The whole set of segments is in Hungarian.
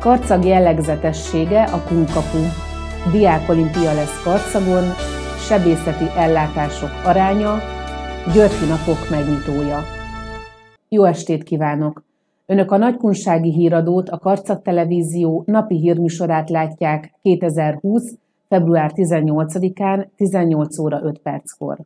Karcag jellegzetessége a kunkapu. Diákolimpia lesz Karcagon, sebészeti ellátások aránya, Györfy napok megnyitója. Jó estét kívánok! Önök a Nagykunsági Híradót, a Karcag Televízió napi hírműsorát látják 2020. február 18-án 18 óra 5 perckor.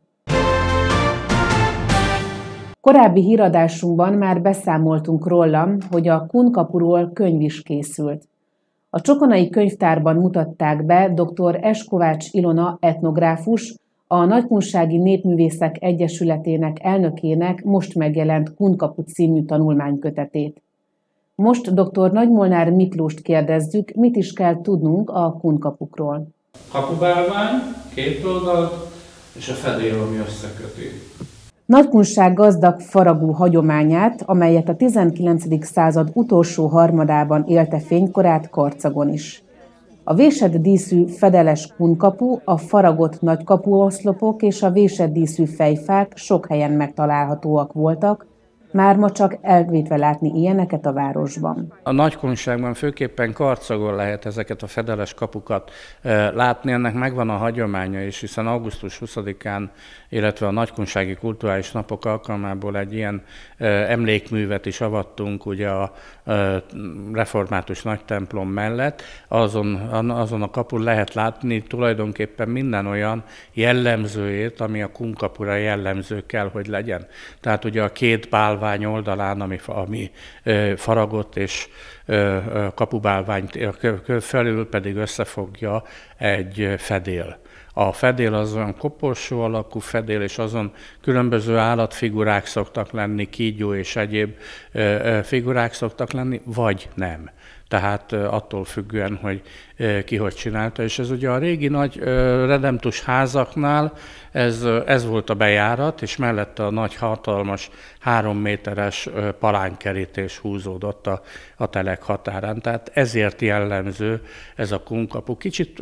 Korábbi híradásunkban már beszámoltunk róla, hogy a kunkapuról könyv is készült. A Csokonai Könyvtárban mutatták be dr. S. Kovács Ilona etnográfus, a Nagykunsági Népművészek Egyesületének elnökének most megjelent Kunkapu című tanulmánykötetét. Most dr. Nagymolnár Miklóst kérdezzük, mit is kell tudnunk a kunkapukról. Kapubálvány, két oldalt, és a fedél, ami összeköti. Nagykunság gazdag faragú hagyományát, amelyet a 19. század utolsó harmadában élte fénykorát Karcagon is. A vésett díszű fedeles kunkapu, a faragott nagykapuoszlopok és a vésett díszű fejfák sok helyen megtalálhatóak voltak, már ma csak elvétve látni ilyeneket a városban. A Nagykunságban főképpen Karcagon lehet ezeket a fedeles kapukat látni, ennek megvan a hagyománya is, hiszen augusztus 20-án, illetve a Nagykunsági Kulturális Napok alkalmából egy ilyen emlékművet is avattunk ugye a református nagytemplom mellett. Azon a kapun lehet látni tulajdonképpen minden olyan jellemzőjét, ami a kunkapura jellemző kell, hogy legyen. Tehát ugye a két bálvány oldalán, ami faragott és kapubálványt felül pedig összefogja egy fedél. A fedél az olyan koporsó alakú fedél, és azon különböző állatfigurák szoktak lenni, kígyó és egyéb figurák szoktak lenni, vagy nem. Tehát attól függően, hogy ki hogy csinálta. És ez ugye a régi nagy redemptus házaknál ez volt a bejárat, és mellette a nagy hatalmas 3 méteres palánkerítés húzódott a telek határán. Tehát ezért jellemző ez a kunkapu. Kicsit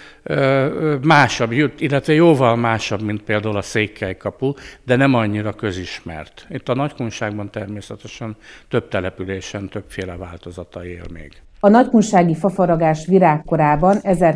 másabb, illetve jóval másabb, mint például a székelykapu, de nem annyira közismert. Itt a Nagykunságban természetesen több településen többféle változata él még. A nagykunsági fafaragás virágkorában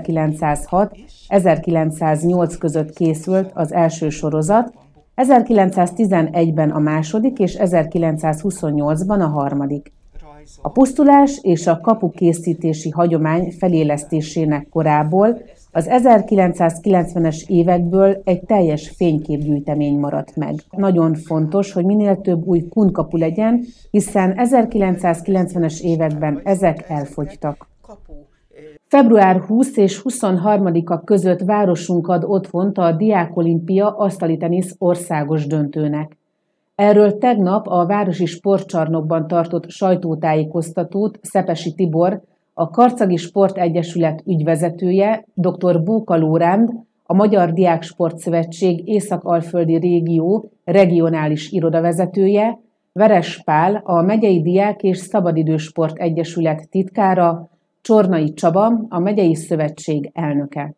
1906-1908 között készült az első sorozat, 1911-ben a második és 1928-ban a harmadik. A pusztulás és a kapukészítési hagyomány felélesztésének korából az 1990-es évekből egy teljes fényképgyűjtemény maradt meg. Nagyon fontos, hogy minél több új kunkapu legyen, hiszen 1990-es években ezek elfogytak. Február 20 és 23-a között városunk ad otthont a Diákolimpia asztali tenisz országos döntőnek. Erről tegnap a városi sportcsarnokban tartott sajtótájékoztatót Szepesi Tibor, a Karcagi Sportegyesület ügyvezetője, dr. Bóka Lóránd, a Magyar Diáksport Szövetség Észak-Alföldi Régió regionális irodavezetője, Veres Pál, a Megyei Diák és Szabadidősport Egyesület titkára, Csornai Csaba, a Megyei Szövetség elnöke.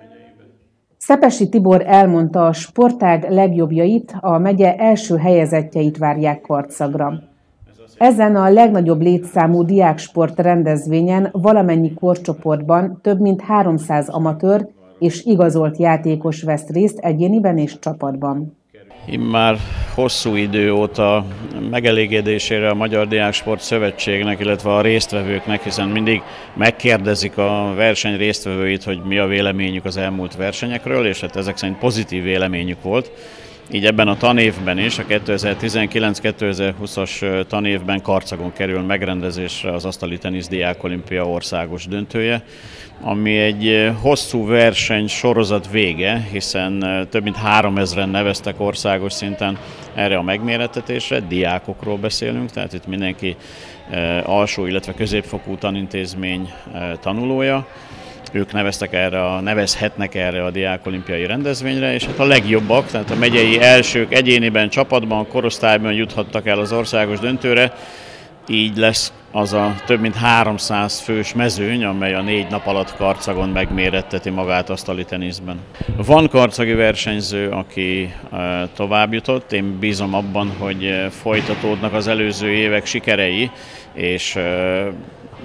Szepesi Tibor elmondta, a sportág legjobbjait, a megye első helyezettjeit várják Karcagra. Ezen a legnagyobb létszámú diáksport rendezvényen valamennyi korcsoportban több mint 300 amatőr és igazolt játékos vesz részt egyéniben és csapatban. Immár hosszú idő óta megelégedésére a Magyar Diáksport Szövetségnek, illetve a résztvevőknek, hiszen mindig megkérdezik a verseny résztvevőit, hogy mi a véleményük az elmúlt versenyekről, és hát ezek szerint pozitív véleményük volt. Így ebben a tanévben is, a 2019-2020-as tanévben Karcagon kerül megrendezésre az asztali tenisz diákolimpia országos döntője, ami egy hosszú verseny sorozat vége, hiszen több mint 3000-en neveztek országos szinten erre a megmérettetésre, diákokról beszélünk, tehát itt mindenki alsó, illetve középfokú tanintézmény tanulója. Ők nevezhetnek erre a diákolimpiai rendezvényre, és hát a legjobbak, tehát a megyei elsők egyéniben, csapatban, korosztályban juthattak el az országos döntőre, így lesz az a több mint 300 fős mezőny, amely a 4 nap alatt Karcagon megméretteti magát asztali teniszben. Van karcagi versenyző, aki tovább jutott, én bízom abban, hogy folytatódnak az előző évek sikerei, és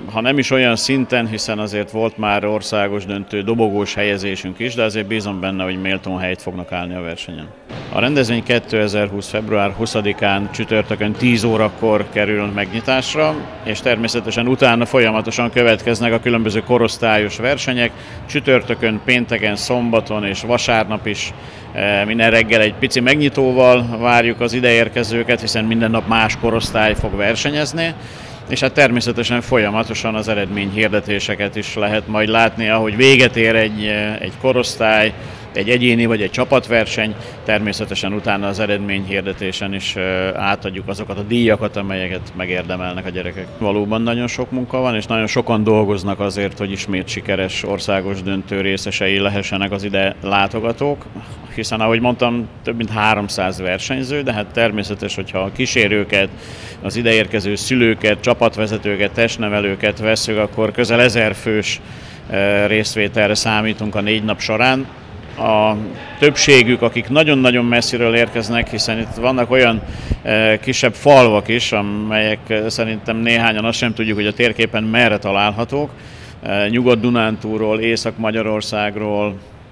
ha nem is olyan szinten, hiszen azért volt már országos döntő dobogós helyezésünk is, de azért bízom benne, hogy méltón helyt fognak állni a versenyen. A rendezvény 2020. február 20-án csütörtökön 10 órakor kerül megnyitásra, és természetesen utána folyamatosan következnek a különböző korosztályos versenyek. Csütörtökön, pénteken, szombaton és vasárnap is minden reggel egy pici megnyitóval várjuk az ideérkezőket, hiszen minden nap más korosztály fog versenyezni. És hát természetesen folyamatosan az eredményhirdetéseket is lehet majd látni, ahogy véget ér egy korosztály, egy egyéni vagy egy csapatverseny, természetesen utána az eredményhirdetésen is átadjuk azokat a díjakat, amelyeket megérdemelnek a gyerekek. Valóban nagyon sok munka van, és nagyon sokan dolgoznak azért, hogy ismét sikeres országos döntő részesei lehessenek az ide látogatók, hiszen ahogy mondtam, több mint 300 versenyző, de hát természetes, hogyha a kísérőket, az ideérkező szülőket, csapatvezetőket, testnevelőket vesszük, akkor közel 1000 fős részvételre számítunk a 4 nap során. A többségük, akik nagyon-nagyon messziről érkeznek, hiszen itt vannak olyan kisebb falvak is, amelyek szerintem néhányan azt sem tudjuk, hogy a térképen merre találhatók. Nyugat-Dunántúlról, Észak-Magyarországról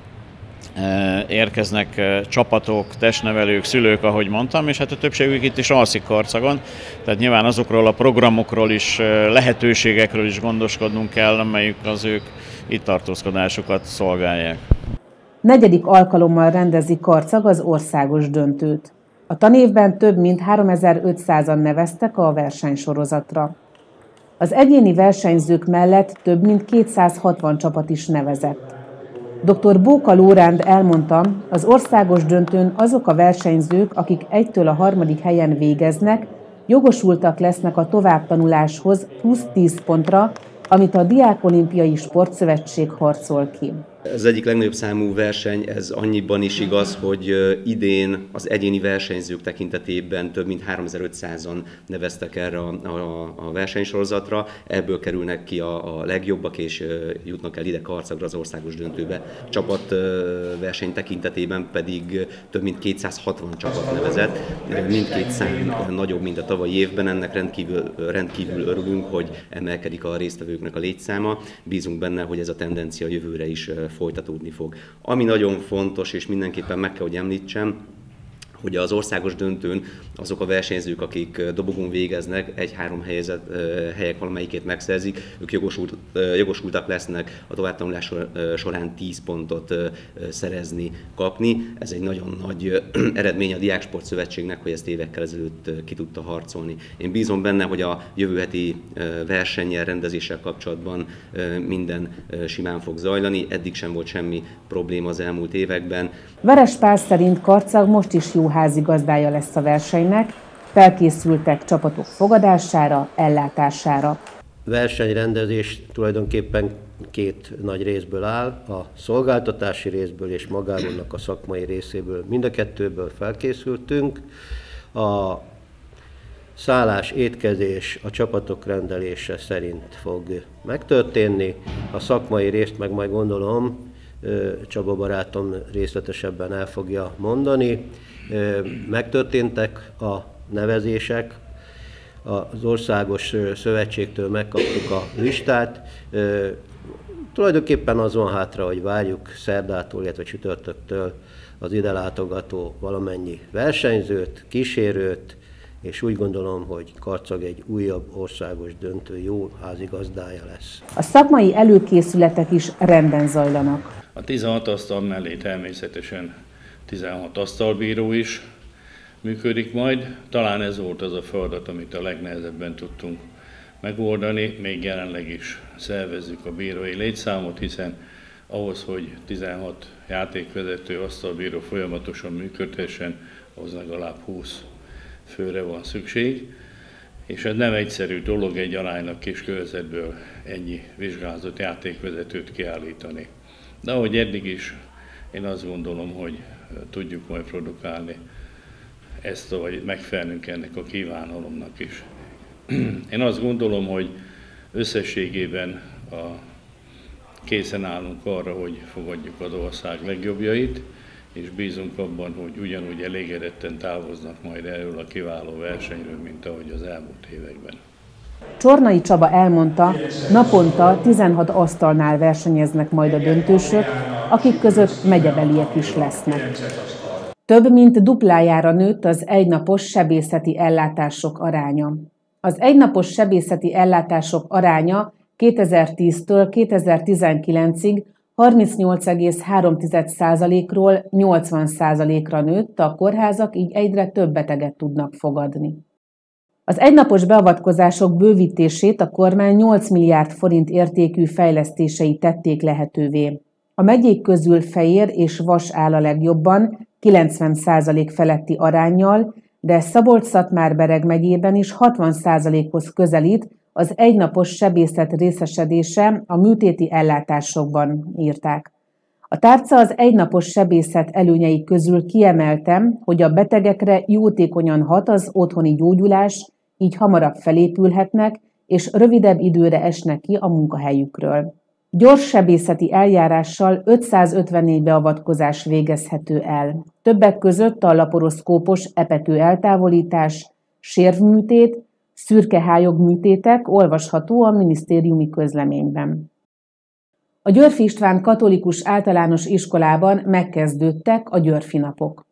érkeznek csapatok, testnevelők, szülők, ahogy mondtam, és hát a többségük itt is alszik Karcagon. Tehát nyilván azokról a programokról is, lehetőségekről is gondoskodnunk kell, amelyik az ők itt tartózkodásukat szolgálják. 4. alkalommal rendezi Karcag az országos döntőt. A tanévben több mint 3500-an neveztek a versenysorozatra. Az egyéni versenyzők mellett több mint 260 csapat is nevezett. Dr. Bóka Lóránd elmondta, az országos döntőn azok a versenyzők, akik 1-től a 3. helyen végeznek, jogosultak lesznek a továbbtanuláshoz plusz 10 pontra, amit a Diákolimpiai Sportszövetség harcol ki. Az egyik legnagyobb számú verseny, ez annyiban is igaz, hogy idén az egyéni versenyzők tekintetében több mint 3500-an neveztek erre a versenysorozatra, ebből kerülnek ki a legjobbak, és jutnak el ide Karcagra az országos döntőbe. Csapatverseny tekintetében pedig több mint 260 csapat nevezett, mindkét szám nagyobb, mint a tavalyi évben, ennek rendkívül örülünk, hogy emelkedik a résztvevőknek a létszáma, bízunk benne, hogy ez a tendencia jövőre is folytatódni fog. Ami nagyon fontos, és mindenképpen meg kell, hogy említsem, hogy az országos döntőn azok a versenyzők, akik dobogón végeznek, 1-3 helyek valamelyikét megszerzik, ők jogosultak lesznek a továbbtanulás során 10 pontot szerezni, kapni. Ez egy nagyon nagy eredmény a Diáksport Szövetségnek, hogy ezt évekkel ezelőtt ki tudta harcolni. Én bízom benne, hogy a jövő heti versennyel, rendezéssel kapcsolatban minden simán fog zajlani. Eddig sem volt semmi probléma az elmúlt években. Veres Pál szerint Karcag most is jó házigazdája lesz a versenynek, felkészültek csapatok fogadására, ellátására. Versenyrendezés tulajdonképpen 2 nagy részből áll, a szolgáltatási részből és magának a szakmai részéből. Mind a 2-ből felkészültünk. A szállás, étkezés, a csapatok rendelése szerint fog megtörténni. A szakmai részt meg majd gondolom Csaba barátom részletesebben el fogja mondani. Megtörténtek a nevezések, az országos szövetségtől megkaptuk a listát. Tulajdonképpen az van hátra, hogy várjuk szerdától, illetve csütörtöktől az ide látogató valamennyi versenyzőt, kísérőt, és úgy gondolom, hogy Karcag egy újabb országos döntő jó házigazdája lesz. A szakmai előkészületek is rendben zajlanak. A 16 asztal mellé természetesen 16 asztalbíró is működik majd. Talán ez volt az a feladat, amit a legnehezebben tudtunk megoldani. Még jelenleg is szervezzük a bírói létszámot, hiszen ahhoz, hogy 16 játékvezető asztalbíró folyamatosan működhessen, ahhoz legalább 20 főre van szükség. És ez nem egyszerű dolog egy aránylag kis körzetből ennyi vizsgázott játékvezetőt kiállítani. De ahogy eddig is, én azt gondolom, hogy tudjuk majd produkálni ezt, vagy megfelelnünk ennek a kívánalomnak is. Én azt gondolom, hogy összességében készen állunk arra, hogy fogadjuk az ország legjobbjait, és bízunk abban, hogy ugyanúgy elégedetten távoznak majd erről a kiváló versenyről, mint ahogy az elmúlt években. Csornai Csaba elmondta, naponta 16 asztalnál versenyeznek majd a döntősök, akik között megyebeliek is lesznek. Több mint duplájára nőtt az egynapos sebészeti ellátások aránya. Az egynapos sebészeti ellátások aránya 2010-től 2019-ig 38,3%-ról 80%-ra nőtt, a kórházak így egyre több beteget tudnak fogadni. Az egynapos beavatkozások bővítését a kormány 8 milliárd forint értékű fejlesztései tették lehetővé. A megyék közül Fejér és Vas áll a legjobban, 90% feletti aránnyal, de Szabolcs-Szatmár-Bereg megyében is 60%-hoz közelít az egynapos sebészet részesedése a műtéti ellátásokban, írták. A tárca az egynapos sebészet előnyei közül kiemeltem, hogy a betegekre jótékonyan hat az otthoni gyógyulás, így hamarabb felépülhetnek, és rövidebb időre esnek ki a munkahelyükről. Gyors sebészeti eljárással 554 beavatkozás végezhető el. Többek között a laporoszkópos epető eltávolítás, sérvműtét, szürkehályog műtétek olvasható a minisztériumi közleményben. A Györffy István Katolikus Általános Iskolában megkezdődtek a Györffy napok.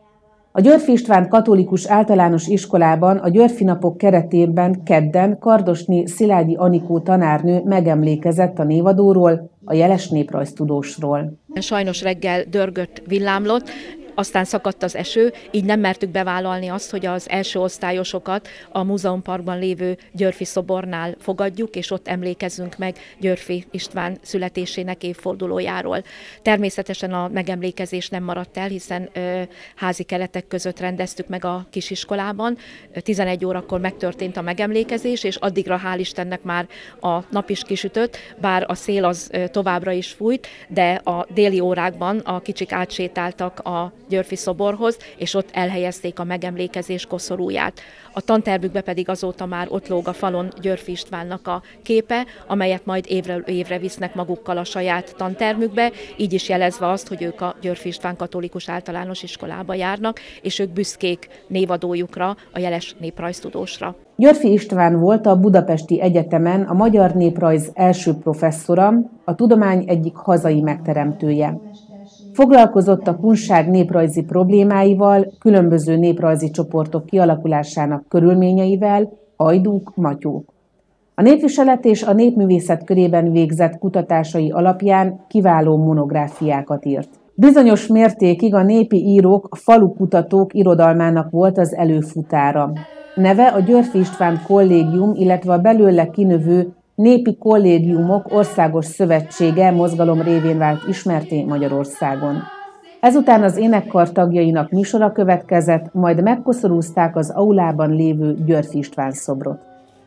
A Györffy István Katolikus Általános Iskolában a Györffy napok keretében kedden Kardosnyi Szilágyi Anikó tanárnő megemlékezett a névadóról, a jeles néprajztudósról. Sajnos reggel dörgött, villámlott, aztán szakadt az eső, így nem mertük bevállalni azt, hogy az első osztályosokat a múzeumparkban lévő Györffy szobornál fogadjuk, és ott emlékezzünk meg Györffy István születésének évfordulójáról. Természetesen a megemlékezés nem maradt el, hiszen házi keretek között rendeztük meg a kisiskolában. 11 órakor megtörtént a megemlékezés, és addigra hál' Istennek már a nap is kisütött, bár a szél az továbbra is fújt, de a déli órákban a kicsik átsétáltak a Györffy szoborhoz, és ott elhelyezték a megemlékezés koszorúját. A tantermükbe pedig azóta már ott lóg a falon Györffy Istvánnak a képe, amelyet majd évről évre visznek magukkal a saját tantermükbe, így is jelezve azt, hogy ők a Györffy István Katolikus Általános Iskolába járnak, és ők büszkék névadójukra, a jeles néprajztudósra. Györffy István volt a Budapesti Egyetemen a magyar néprajz első professzora, a tudomány egyik hazai megteremtője. Foglalkozott a kunság néprajzi problémáival, különböző néprajzi csoportok kialakulásának körülményeivel, hajdúk, matyók. A népviselet és a népművészet körében végzett kutatásai alapján kiváló monográfiákat írt. Bizonyos mértékig a népi írók, falukutatók irodalmának volt az előfutára. Neve a Györffy István Kollégium, illetve a belőle kinövő Népi Kollégiumok Országos Szövetsége mozgalom révén vált ismertté Magyarországon. Ezután az énekkar tagjainak műsora következett, majd megkoszorúzták az aulában lévő Györffy István szobrot.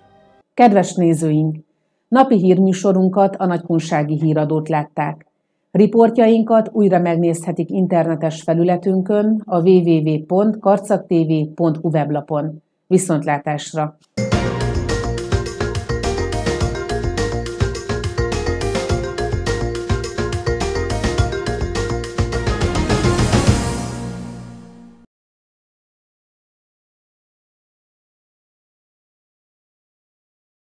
Kedves nézőink! Napi hírműsorunkat, a Nagykunsági Híradót látták. Riportjainkat újra megnézhetik internetes felületünkön, a www.karcagtv.hu weblapon. Viszontlátásra!